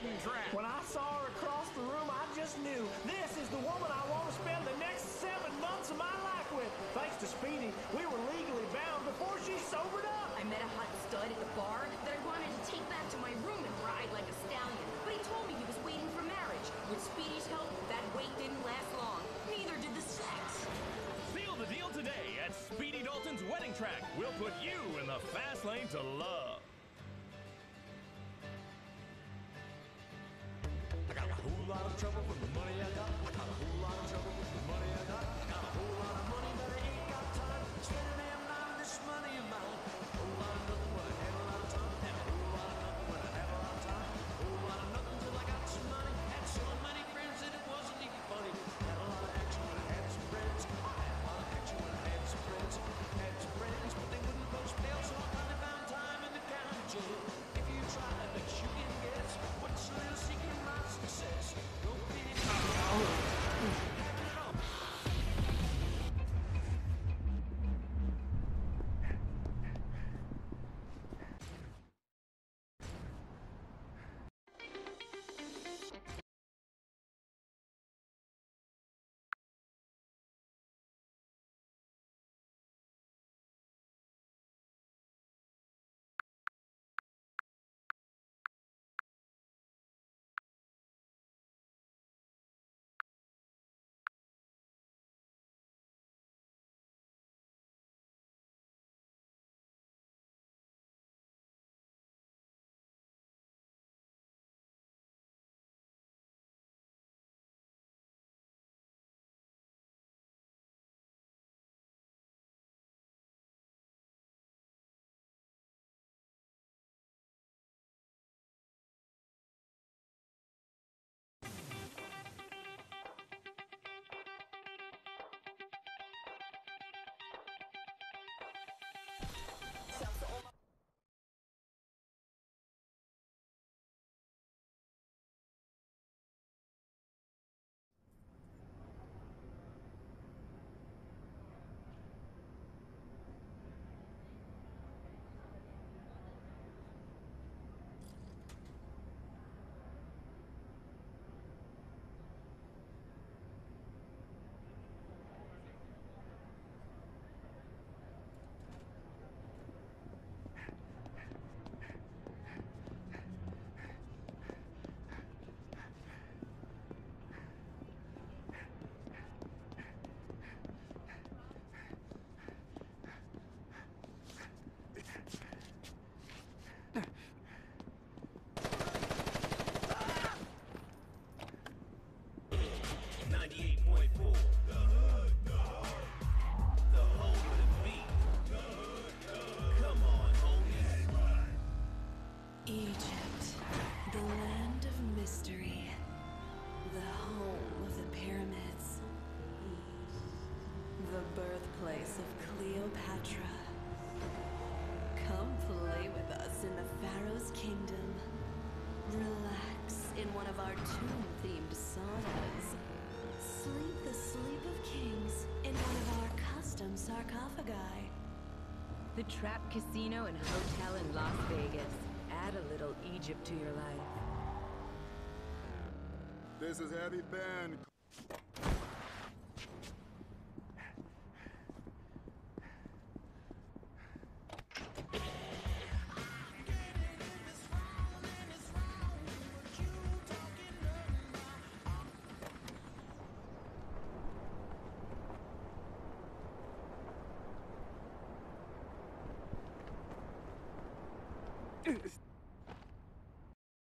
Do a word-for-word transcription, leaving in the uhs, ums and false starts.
wedding track. When I saw her across the room, I just knew this is the woman I want to spend the next seven months of my life with. Thanks to Speedy, we were legally bound before she sobered up. I met a hot stud at the bar that I wanted to take back to my room and ride like a stallion. But he told me he was waiting for marriage. With Speedy's help, that wait didn't last long. Neither did the sex. Seal the deal today at Speedy Dalton's wedding track. We'll put you in the fast lane to love. I got a whole lot of trouble with the money I got. I got a whole lot of trouble with the money I got. I got a whole lot of money, but I ain't got time. Spending damn night on this money of mine. A whole lot of nothing when I have a lot of time. And a whole lot of nothing when I have a lot of time. A whole lot of nothing till I got some money. Had so many friends that it wasn't even funny. Had a lot of action when I had some friends. I had a lot of action when I had some friends. Had some friends, but they wouldn't post bail, so I finally found time in the county jail. If you try, I bet you can guess what's a little secret of my success. Don't pity me. Having it all. ninety-eight point four. The hood, the hood. The home of the beat. The hood, the hood. Come on, homies. Egypt, the land of mystery, the home of the pyramids, the birthplace of Cleopatra. Come play with us in the Pharaoh's kingdom. Relax in one of our tomb-themed saunas. Sleep the sleep of kings in one of our custom sarcophagi. The Trap Casino and Hotel in Las Vegas. Add a little Egypt to your life. This is Heavy Ben.